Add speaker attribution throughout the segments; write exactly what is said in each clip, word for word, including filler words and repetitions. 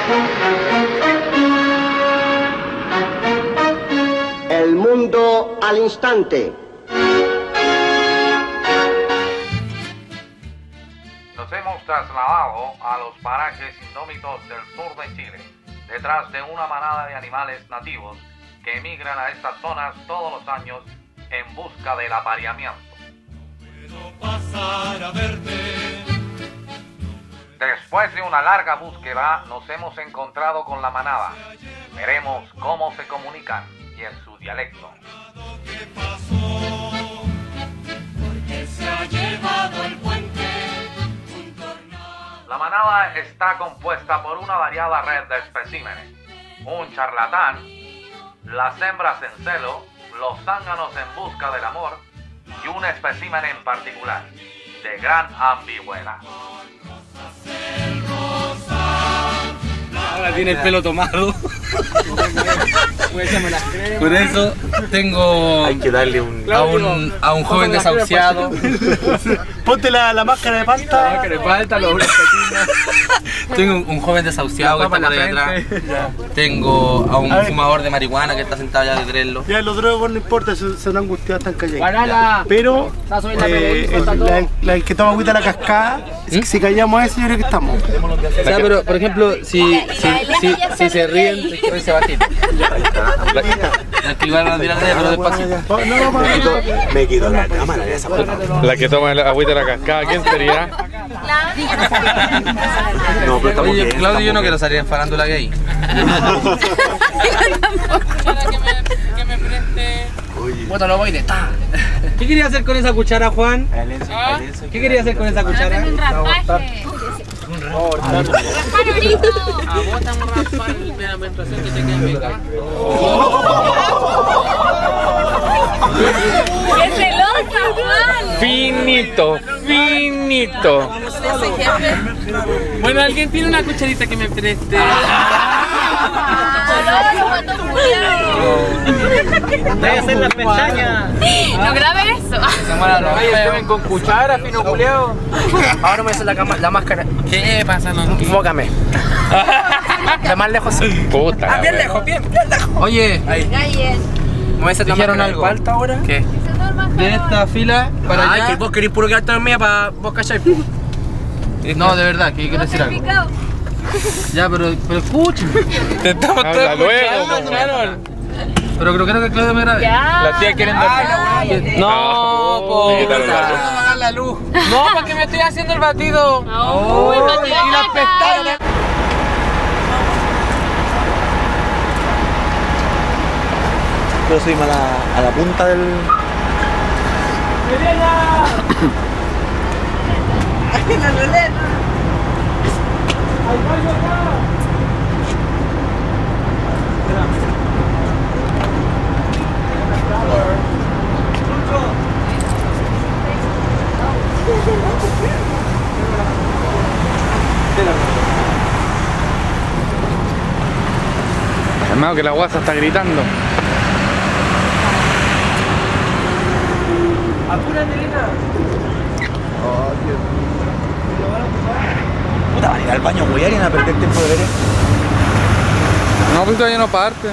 Speaker 1: El mundo al instante.
Speaker 2: Nos hemos trasladado a los parajes indómitos del sur de Chile, detrás de una manada de animales nativos que emigran a estas zonas todos los años en busca del apareamiento. Después de una larga búsqueda, nos hemos encontrado con la manada. Veremos cómo se comunican y en su dialecto. La manada está compuesta por una variada red de especímenes. Un charlatán, las hembras en celo, los zánganos en busca del amor y un espécimen en particular, de gran ambigüedad.
Speaker 3: Ahora tiene el pelo tomado. Por eso tengo
Speaker 4: Hay que darle un...
Speaker 3: a un, a un joven desahuciado.
Speaker 5: Ponte la, la máscara de palta.
Speaker 3: La máscara de palta, los Tengo un, un joven desahuciado que está por ahí atrás. Tengo a un
Speaker 5: A ver.
Speaker 3: fumador de marihuana que está sentado allá de Trello.
Speaker 5: Ya los drogos no importa, se, se han angustiado, están callados.
Speaker 6: Guarala.
Speaker 5: Pero
Speaker 6: la
Speaker 5: eh,
Speaker 6: P D I,
Speaker 5: el,
Speaker 6: solta
Speaker 5: la,
Speaker 6: todo.
Speaker 5: la- el que toma agüita de la cascada, si- si callamos a eso, yo creo que estamos.
Speaker 3: O sea, pero por ejemplo, si, si, si, si se ríen, hay que reírse bajito. Es que igual van a tirar de ella, pero despacio.
Speaker 5: No, no,
Speaker 4: Me
Speaker 5: no,
Speaker 4: quito, me quito la cámara de esa puta.
Speaker 7: La que toma el agüita de la cascada, ¿quién sería?
Speaker 4: No, pero estamos
Speaker 3: Oye,
Speaker 4: bien,
Speaker 3: Claudio, yo no
Speaker 4: estamos
Speaker 3: quiero salir en farándula gay.
Speaker 6: Puta, lo voy de ta.
Speaker 3: ¿Qué quería hacer con esa cuchara, Juan? ¿Qué quería hacer con esa cuchara?
Speaker 8: Un raspaje. Raspar ahorita.
Speaker 6: A vos estamos raspando de la menstruación que te queda pegada.
Speaker 8: ¡Qué celosa, Juan!
Speaker 7: Finito, finito.
Speaker 6: Bueno, alguien tiene una cucharita que me preste.
Speaker 3: Voy a hacer las pestañas.
Speaker 8: No grabes eso.
Speaker 3: Se muera los
Speaker 6: Ven con cuchara, fino culeado. Ahora me hace la, cama, la máscara. ¿Qué pasa, no? Enfócame. De más lejos, sí.
Speaker 7: Puta.
Speaker 6: Ah, bien lejos, bien, bien lejos.
Speaker 3: Oye,
Speaker 6: ¿Me ves la
Speaker 3: ¿dijeron
Speaker 6: máscara
Speaker 3: algo?
Speaker 6: de palta ahora? ¿Qué?
Speaker 3: De esta fila para
Speaker 6: Ay,
Speaker 3: allá.
Speaker 6: que vos querés puro quedarte en mía para vos callar.
Speaker 3: No, de verdad, que quiero decir algo. Ya, pero, pero escúchame.
Speaker 6: Te estamos
Speaker 7: Habla
Speaker 6: todos
Speaker 7: luego,
Speaker 6: escuchando,
Speaker 7: po.
Speaker 6: Sharon.
Speaker 3: Pero creo, creo que Claudio me grabe.
Speaker 7: Las tías quieren dar.
Speaker 6: No, po.
Speaker 7: Le quitaron la luz.
Speaker 6: Apagar la luz. No, porque me estoy haciendo el batido.
Speaker 8: Uy,
Speaker 6: y las pestañas.
Speaker 4: Yo soy a la, a la punta del...
Speaker 7: Hermano, que la guasa está gritando.
Speaker 4: Puta, van a ir al baño, güey, alguien a perder tiempo de ver esto.
Speaker 7: No, pues todavía no parte.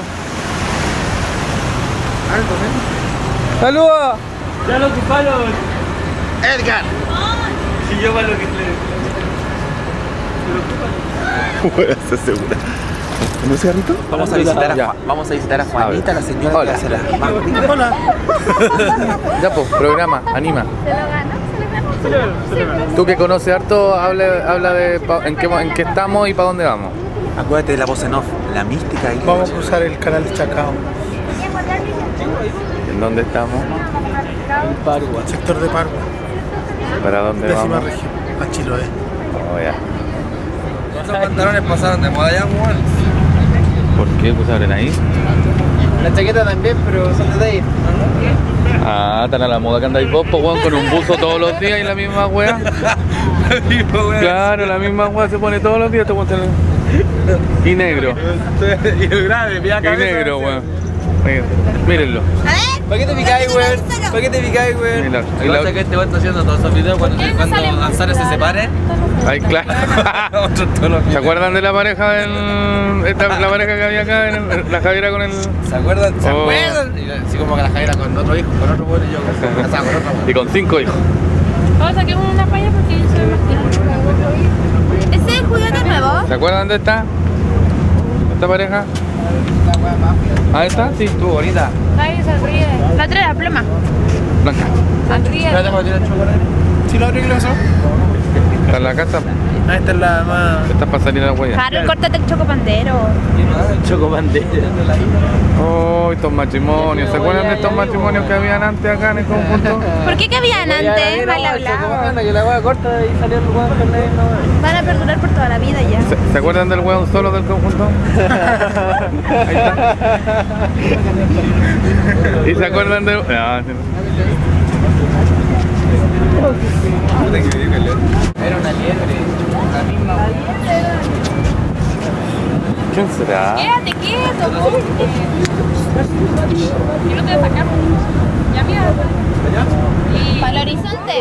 Speaker 7: ¡Saludos!
Speaker 5: Ya lo ocuparon.
Speaker 4: ¡Edgar!
Speaker 5: Si yo para lo que le.
Speaker 4: Bueno, se segura. ¿Un cigarrito? Vamos a visitar a, Juan- vamos a, visitar a Juanita, la señora
Speaker 7: Hola.
Speaker 4: que hace la máquina.
Speaker 5: Hola.
Speaker 7: Ya, pues, programa, anima.
Speaker 8: ¿Se lo ganó? ¿Se lo ganó? Sí, pero
Speaker 7: Tú que conoces harto, habla, habla de pa- en, qué, en qué estamos y para dónde vamos.
Speaker 4: Acuérdate de la voz en off, la mística y
Speaker 5: Vamos a cruzar el canal de Chacao.
Speaker 7: ¿En dónde estamos?
Speaker 5: Parua. Sector de Parua.
Speaker 7: ¿Para dónde
Speaker 5: Décima
Speaker 7: vamos?
Speaker 5: región. A Chiloé.
Speaker 7: Oh, ya.
Speaker 3: Esos pantalones pasaron de moda ya, Juan.
Speaker 7: ¿Por qué? Pues abren ahí.
Speaker 6: La chaqueta también, pero son de Dave.
Speaker 7: Ah, tan a la moda que andáis vos, pues, weón, con un buzo todos los días y la misma wea. Claro, la misma wea se pone todos los días, te weón. Y negro.
Speaker 6: Y el grave, mira
Speaker 7: Y negro, weón. Mírenlo.
Speaker 6: ¿Para qué te picáis, weón? ¿Para qué te picáis, weón?
Speaker 7: Mira,
Speaker 3: Lo que pasa es que este weón está haciendo todos esos videos cuando, cuando Ansara se separe.
Speaker 7: Ahí, claro. ¿Se acuerdan de la pareja del. Esta, la pareja que había acá, en el- la Javiera con el.
Speaker 3: ¿Se acuerdan? ¿Se
Speaker 7: Oh.
Speaker 3: acuerdan? Y así como que la Javiera con otro hijo, con otro weón y yo con, casado con otro weón.
Speaker 7: Y con cinco hijos.
Speaker 8: Vamos a sacar una paya porque yo soy más grande. ¿Ese es juguete nuevo?
Speaker 7: ¿Se acuerdan de esta? ¿Esta pareja? ¿Ah, esta? Sí, estuvo bonita.
Speaker 8: Ay, se ríe. La otra era pluma.
Speaker 7: Blanca.
Speaker 8: Sonríe.
Speaker 3: Espérate, para tirar chocolate.
Speaker 5: ¿Sí lo otro que lo pasó?
Speaker 7: Está en la casa.
Speaker 5: Ah, esta es la más...
Speaker 7: Está para salir a la huella.
Speaker 8: Harold, córtate el chocopandero.
Speaker 6: Chocopandera.
Speaker 7: Oh, estos matrimonios. ¿Se acuerdan de estos matrimonios que habían antes acá en el conjunto?
Speaker 8: ¿Por qué que habían antes? Mal hablado.
Speaker 6: Que la hueá corta y salió el weón con la no.
Speaker 8: Van a perdurar por toda la vida ya.
Speaker 7: ¿Se, ¿se acuerdan del hueón solo del conjunto? Ahí está. ¿Y se acuerdan del.? Ah, sí.
Speaker 3: Era una liebre. La misma.
Speaker 7: ¿Quién será?
Speaker 8: Quédate quieto, ponte. Yo no te voy a sacar. Ya mira. Y... Para el horizonte.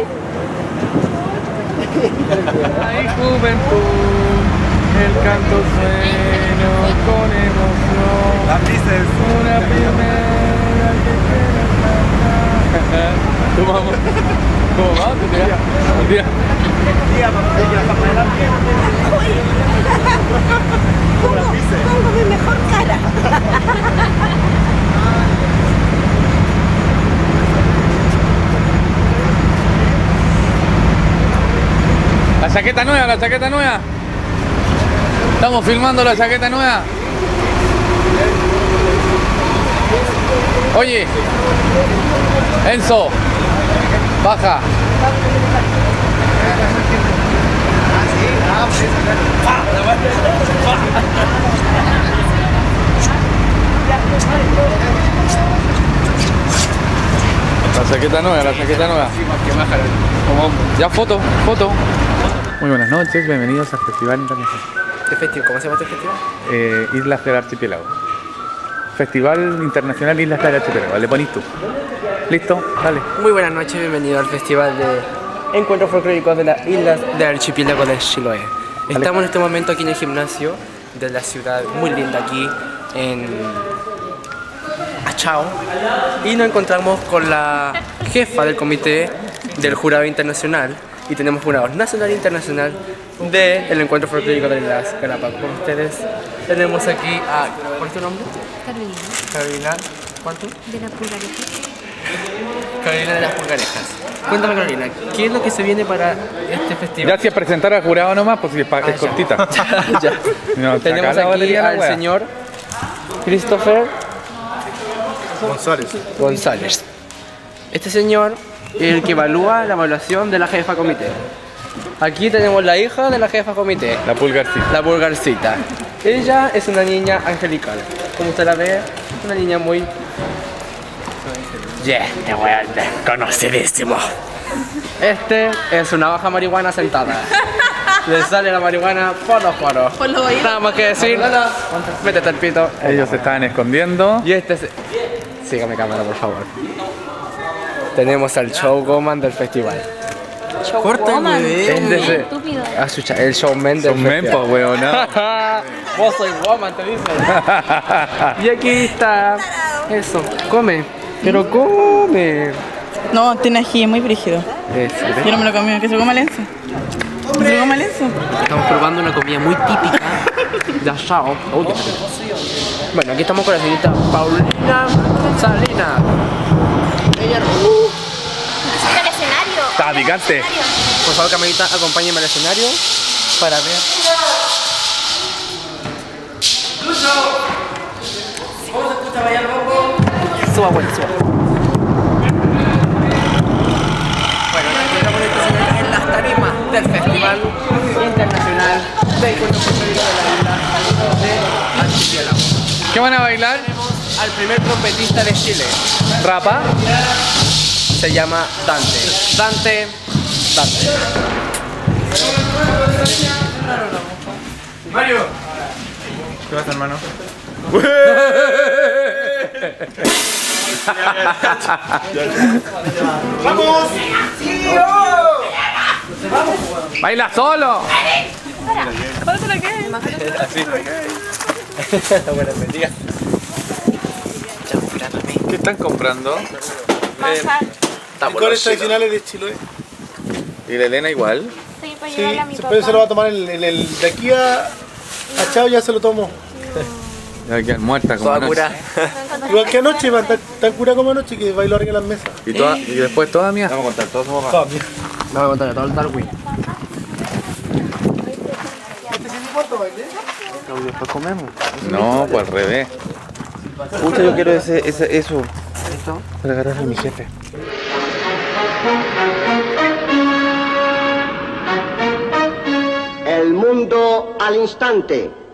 Speaker 7: Ay, juventud, el canto sueño con emoción.
Speaker 5: Las dices.
Speaker 7: Una primera que quiero cantar. ¿Cómo vamos? ¿Cómo vamos? Tía. Tía.
Speaker 9: Pongo mi mejor cara.
Speaker 7: La chaqueta nueva, la chaqueta nueva. Estamos filmando la chaqueta nueva. Oye, Enzo, baja. La chaqueta nueva, la chaqueta nueva. Ya, foto, foto. Muy buenas noches, bienvenidos al Festival Internacional.
Speaker 6: ¿Qué festival? ¿Cómo se llama este festival?
Speaker 7: Eh, Islas del Archipiélago. Festival Internacional Islas del Archipiélago. Le ponís tú. ¿Listo? Dale.
Speaker 6: Muy buenas noches, bienvenido al festival de Encuentros Folclóricos de las Islas del Archipiélago de Chiloé. Estamos en este momento aquí en el gimnasio de la ciudad, muy linda aquí en Achao, y nos encontramos con la jefa del comité del jurado internacional, y tenemos jurados nacional e internacional del Encuentro Folclórico de las Galápagos. Con ustedes tenemos aquí a... ¿Cuál es tu nombre?
Speaker 8: Carolina,
Speaker 6: Carolina. ¿Cuánto?
Speaker 8: de la pulgareja.
Speaker 6: Carolina de las Pulgarejas. Cuéntame, Carolina, ¿qué es lo que se viene para este festival?
Speaker 7: Ya si es presentar al jurado nomás, pues si es, pa-
Speaker 6: Ah,
Speaker 7: es
Speaker 6: ya.
Speaker 7: cortita.
Speaker 6: Ya.
Speaker 7: No,
Speaker 6: Tenemos
Speaker 7: saca la
Speaker 6: aquí
Speaker 7: batería la
Speaker 6: al
Speaker 7: wea.
Speaker 6: señor Christopher
Speaker 5: González.
Speaker 6: González. Este señor es el que evalúa la evaluación de la jefa comité. Aquí tenemos la hija de la jefa comité,
Speaker 7: La pulgarcita.
Speaker 6: la Pulgarcita. Ella es una niña angelical. Como usted la ve, una niña muy... Yeah, te voy a desconocidísimo. Este es una hoja marihuana sentada. Le sale la marihuana por los poros.
Speaker 9: Por los oídos.
Speaker 6: Nada más que decir. Métete el pito.
Speaker 7: Ellos se estaban escondiendo.
Speaker 6: Y este es... Sígame cámara, por favor. Tenemos al showman del festival.
Speaker 9: Corta, bebé.
Speaker 6: Este es el-
Speaker 8: Estúpido.
Speaker 6: Ah, chucha, el showman del
Speaker 7: Son men,
Speaker 6: festival.
Speaker 7: pues, weón, no.
Speaker 6: Vos sois woman, te dicen. Y aquí está... Eso, come. Pero come.
Speaker 9: No, tiene ají, es muy brígido.
Speaker 6: Eso,
Speaker 9: Yo no me lo comí, que se coma lenzo. Que se coma lenzo.
Speaker 6: Estamos probando una comida muy típica de Achao. Uy, qué rico. Bueno, aquí estamos con la señorita Paulina Salinas. Ella...
Speaker 8: Sube al escenario.
Speaker 7: Está picante.
Speaker 6: Por favor, camarita, acompáñenme al escenario para ver. Suba, bueno, suba. Bueno, ya estamos en en las tarimas del Festival Internacional de Encuentro Folclórico de la Isla de Archipiélago.
Speaker 7: ¿Qué van a bailar?
Speaker 6: Tenemos al primer trompetista de Chile.
Speaker 7: ¿Rapa?
Speaker 6: Se llama Dante. Dante. Dante.
Speaker 5: Mario. ¿Qué pasa, hermano? ¡Vamos!
Speaker 7: ¡Baila solo!
Speaker 6: Así. Buenas bendiga.
Speaker 7: ¿Qué están comprando?
Speaker 5: Licores tradicionales de Chiloé.
Speaker 7: ¿Y la Elena igual?
Speaker 8: Sí, para
Speaker 5: Sí,
Speaker 8: llevarle a mi
Speaker 5: después
Speaker 8: papá.
Speaker 5: se lo va a tomar el, el, el- de aquí a, a Chao ya se lo tomo.
Speaker 7: Ya quedan muertas como
Speaker 6: Toda
Speaker 7: anoche.
Speaker 6: cura.
Speaker 5: Igual que anoche, van tan, tan cura como anoche que bailó arriba de las mesas.
Speaker 7: Y, toda, y después toda mía.
Speaker 3: Vamos a contar, todos somos
Speaker 5: Todas mías.
Speaker 3: Vamos a contar todo el Darwin.
Speaker 5: Después comemos.
Speaker 7: No, pues al revés.
Speaker 3: Pucha, yo quiero ese, ese, eso.
Speaker 5: Para agarrar a mi jefe.
Speaker 1: El mundo al instante.